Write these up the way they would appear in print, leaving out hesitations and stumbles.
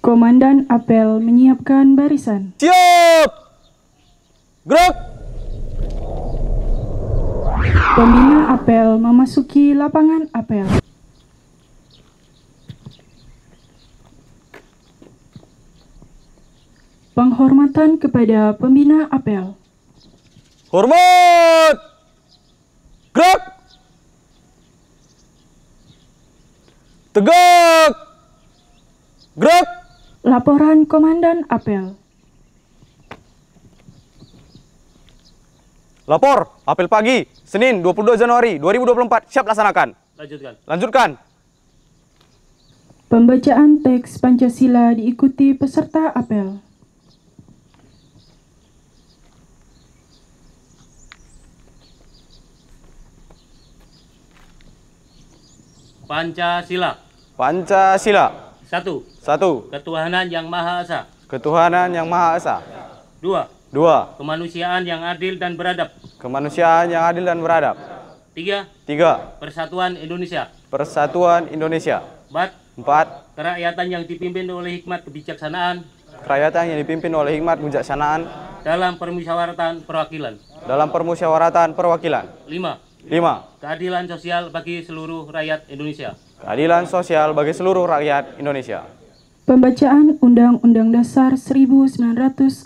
Komandan apel menyiapkan barisan. Siap! Gerak! Pembina apel memasuki lapangan apel. Penghormatan kepada pembina apel. Hormat! Gerak! Tegak! Gerak! Laporan Komandan apel. Lapor, apel pagi, Senin 22 Januari 2024, siap laksanakan. Lanjutkan. Pembacaan teks Pancasila diikuti peserta apel. Pancasila. Pancasila. 1. Ketuhanan yang Maha Esa. Ketuhanan yang Maha Esa. 2. 2. Kemanusiaan yang adil dan beradab. Kemanusiaan yang adil dan beradab. 3. 3. Persatuan Indonesia. Persatuan Indonesia. 4. 4. Kerakyatan yang dipimpin oleh hikmat kebijaksanaan Kerakyatan yang dipimpin oleh hikmat kebijaksanaan dalam permusyawaratan perwakilan. dalam permusyawaratan perwakilan. 5. 5. Keadilan sosial bagi seluruh rakyat Indonesia. Keadilan sosial bagi seluruh rakyat Indonesia. Pembacaan Undang-Undang Dasar 1945.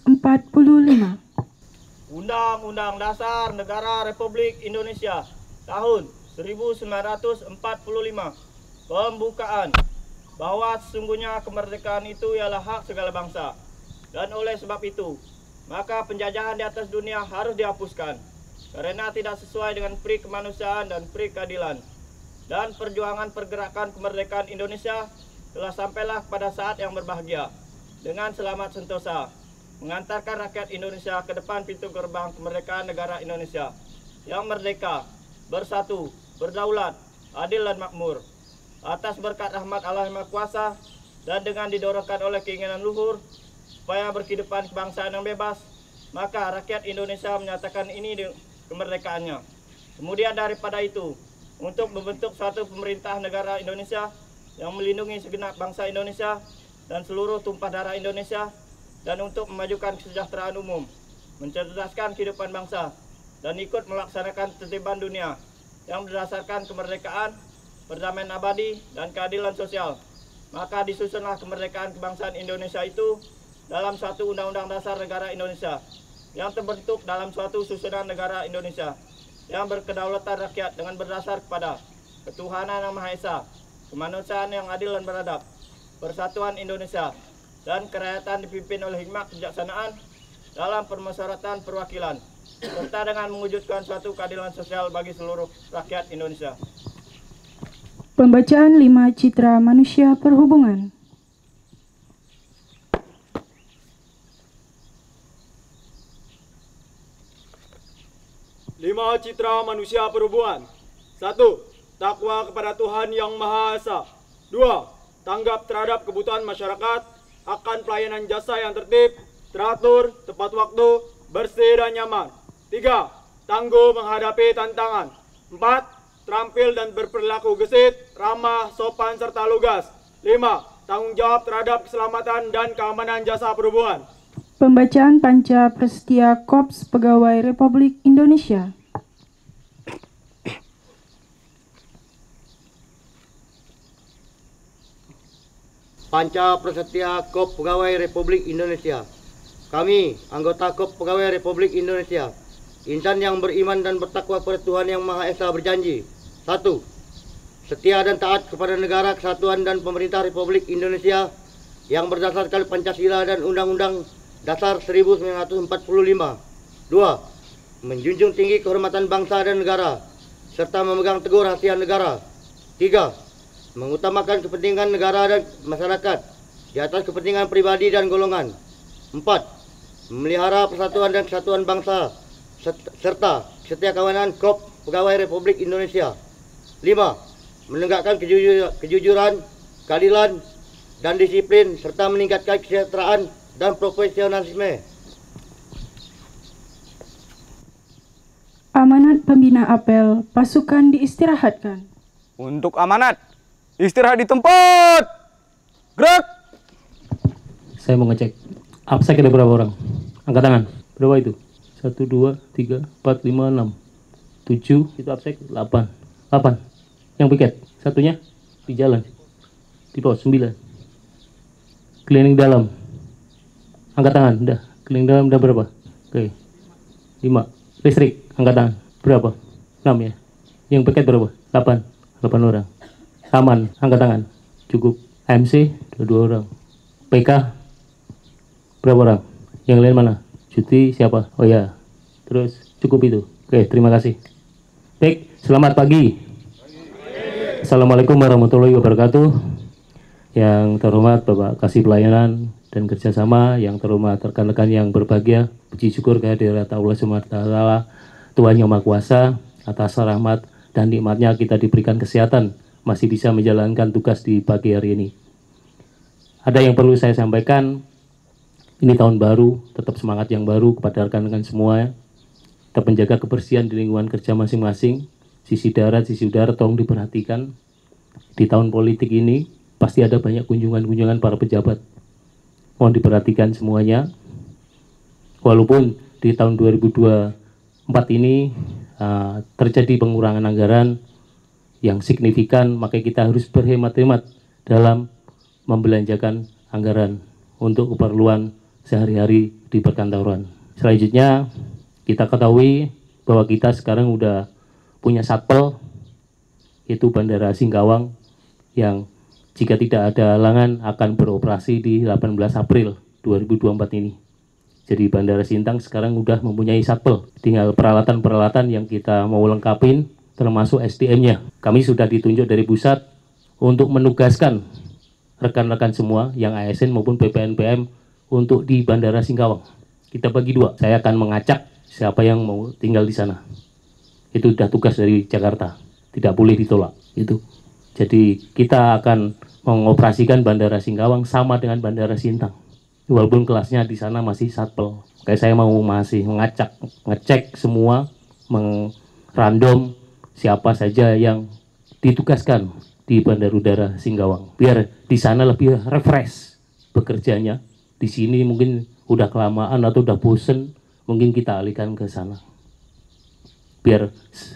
Undang-Undang Dasar Negara Republik Indonesia tahun 1945. Pembukaan bahwa sesungguhnya kemerdekaan itu ialah hak segala bangsa. Dan oleh sebab itu, maka penjajahan di atas dunia harus dihapuskan karena tidak sesuai dengan pri kemanusiaan dan pri keadilan. Dan perjuangan pergerakan kemerdekaan Indonesia telah sampailah pada saat yang berbahagia dengan selamat sentosa mengantarkan rakyat Indonesia ke depan pintu gerbang kemerdekaan negara Indonesia yang merdeka, bersatu, berdaulat, adil dan makmur. Atas berkat rahmat Allah yang Maha Kuasa dan dengan didorongkan oleh keinginan luhur supaya berkehidupan kebangsaan yang bebas, maka rakyat Indonesia menyatakan ini kemerdekaannya. Kemudian daripada itu, untuk membentuk suatu pemerintah negara Indonesia yang melindungi segenap bangsa Indonesia dan seluruh tumpah darah Indonesia, dan untuk memajukan kesejahteraan umum, mencerdaskan kehidupan bangsa, dan ikut melaksanakan tertiban dunia yang berdasarkan kemerdekaan, perdamaian abadi, dan keadilan sosial. Maka disusunlah kemerdekaan kebangsaan Indonesia itu dalam suatu Undang-Undang Dasar Negara Indonesia yang terbentuk dalam suatu susunan negara Indonesia yang berkedaulatan rakyat dengan berdasar kepada ketuhanan yang Maha Esa, kemanusiaan yang adil dan beradab, persatuan Indonesia, dan kerakyatan dipimpin oleh hikmat kebijaksanaan dalam permusyawaratan perwakilan, serta dengan mewujudkan suatu keadilan sosial bagi seluruh rakyat Indonesia. Pembacaan 5 Citra Manusia Perhubungan. Lima citra manusia perhubungan. 1. Takwa kepada Tuhan Yang Maha Esa. 2. Tanggap terhadap kebutuhan masyarakat akan pelayanan jasa yang tertib, teratur, tepat waktu, bersih dan nyaman. 3. Tangguh menghadapi tantangan. 4. Terampil dan berperilaku gesit, ramah, sopan, serta lugas. 5. Tanggung jawab terhadap keselamatan dan keamanan jasa perhubungan. Pembacaan Panca Prasetya Korps Pegawai Republik Indonesia. Panca Prasetya Korps Pegawai Republik Indonesia. Kami, anggota Korps Pegawai Republik Indonesia, insan yang beriman dan bertakwa kepada Tuhan Yang Maha Esa berjanji. 1. Setia dan taat kepada negara kesatuan dan pemerintah Republik Indonesia yang berdasarkan Pancasila dan Undang-Undang Dasar 1945. 2. Menjunjung tinggi kehormatan bangsa dan negara, serta memegang teguh rahasia negara. 3. Mengutamakan kepentingan negara dan masyarakat di atas kepentingan pribadi dan golongan. 4. Memelihara persatuan dan kesatuan bangsa, serta setia kawanan Korps Pegawai Republik Indonesia. 5. Menegakkan kejujuran, keadilan, dan disiplin, serta meningkatkan kesejahteraan dan profesionalisme. Amanat Pembina Apel, pasukan diistirahatkan. Untuk amanat, istirahat di tempat. Gerak! Saya mau ngecek. Absek ada berapa orang? Angkat tangan. Berapa itu? 1, 2, 3, 4, 5, 6, 7. Itu absek 8. 8. Yang piket. Satunya di jalan. Di pos 9. Keliling dalam. Angkat tangan. Udah. Keliling dalam udah berapa? Oke. 5. Listrik. Angkat tangan. Berapa? 6 ya. Yang piket berapa? 8. 8 orang. Aman. Angkat tangan. Cukup. MC 2 orang. PK berapa orang? Yang lain mana? Cuti siapa? Oh ya. Terus cukup itu. Oke, terima kasih. Baik, selamat pagi. Assalamualaikum warahmatullahi wabarakatuh. Yang terhormat Bapak Kasih Pelayanan dan Kerjasama, yang terhormat rekan-rekan yang berbahagia, puji syukur kehadirat Allah Subhanahu wa Ta'ala, Tuhan Yang Maha Kuasa, atas rahmat dan nikmatnya kita diberikan kesehatan, masih bisa menjalankan tugas di pagi hari ini. Ada yang perlu saya sampaikan, ini tahun baru, tetap semangat yang baru kepada rekan-rekan semua. Tetap menjaga kebersihan di lingkungan kerja masing-masing. Sisi darat, sisi udara tolong diperhatikan. Di tahun politik ini pasti ada banyak kunjungan-kunjungan para pejabat. Mohon diperhatikan semuanya. Walaupun di tahun 2024 ini terjadi pengurangan anggaran yang signifikan, maka kita harus berhemat-hemat dalam membelanjakan anggaran untuk keperluan sehari-hari di perkantoran. Selanjutnya, kita ketahui bahwa kita sekarang udah punya satpel, yaitu Bandara Singkawang, yang jika tidak ada halangan akan beroperasi di 18 April 2024 ini. Jadi Bandara Sintang sekarang udah mempunyai satpel, tinggal peralatan-peralatan yang kita mau lengkapin, termasuk SDM-nya. Kami sudah ditunjuk dari pusat untuk menugaskan rekan-rekan semua yang ASN maupun PPNPM untuk di Bandara Singkawang. Kita bagi 2. Saya akan mengacak siapa yang mau tinggal di sana. Itu sudah tugas dari Jakarta. Tidak boleh ditolak. Itu. Jadi kita akan mengoperasikan Bandara Singkawang sama dengan Bandara Sintang. Walaupun kelasnya di sana masih satpel. Kayak saya mau masih mengacak, ngecek semua, mengrandom siapa saja yang ditugaskan di Bandara Udara Singkawang. Biar di sana lebih refresh bekerjanya. Di sini mungkin udah kelamaan atau udah bosen, mungkin kita alihkan ke sana. Biar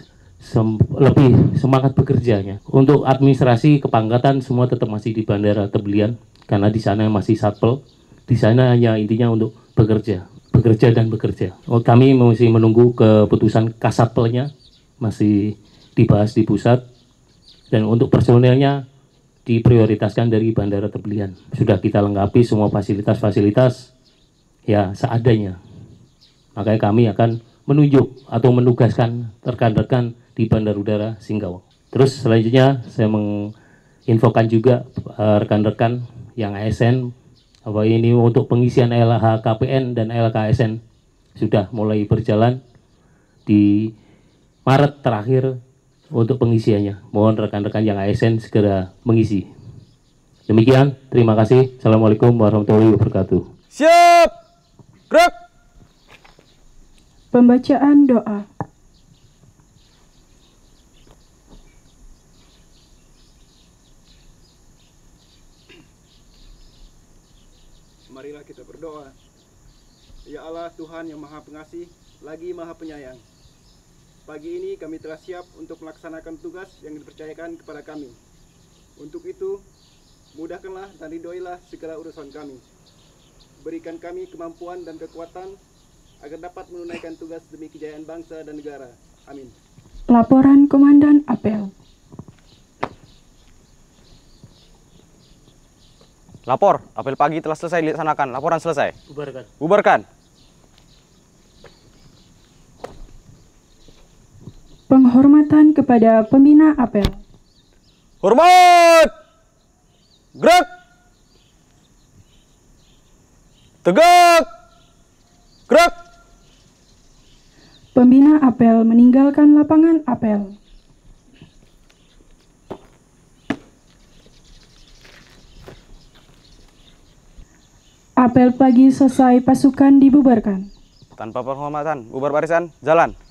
lebih semangat bekerjanya. Untuk administrasi kepangkatan semua tetap masih di Bandara Tebelian karena di sana masih satpel. Di sana hanya intinya untuk bekerja dan bekerja. Kami masih menunggu keputusan Kasatpelnya, masih dibahas di pusat. Dan untuk personelnya diprioritaskan dari Bandara Tebelian. Sudah kita lengkapi semua fasilitas-fasilitas ya seadanya. Makanya kami akan menunjuk atau menugaskan rekan-rekan di Bandara Udara Singkawang. Terus selanjutnya saya menginfokan juga rekan-rekan yang ASN bahwa ini untuk pengisian LHKPN dan LKSN sudah mulai berjalan di Maret terakhir untuk pengisiannya. Mohon rekan-rekan yang ASN segera mengisi. Demikian, terima kasih. Assalamualaikum warahmatullahi wabarakatuh. Siap! Gerak! Pembacaan doa. Marilah kita berdoa. Ya Allah, Tuhan yang Maha Pengasih, lagi Maha Penyayang. Pagi ini kami telah siap untuk melaksanakan tugas yang dipercayakan kepada kami. Untuk itu, mudahkanlah dan ridhoilah segala urusan kami. Berikan kami kemampuan dan kekuatan agar dapat menunaikan tugas demi kejayaan bangsa dan negara. Amin. Laporan Komandan Apel. Lapor, apel pagi telah selesai dilaksanakan. Laporan selesai. Bubarkan. Bubarkan. Penghormatan kepada pembina apel. Hormat! Gerak! Tegak! Gerak! Pembina apel meninggalkan lapangan apel. Apel pagi selesai, pasukan dibubarkan. Tanpa penghormatan, bubar barisan, jalan.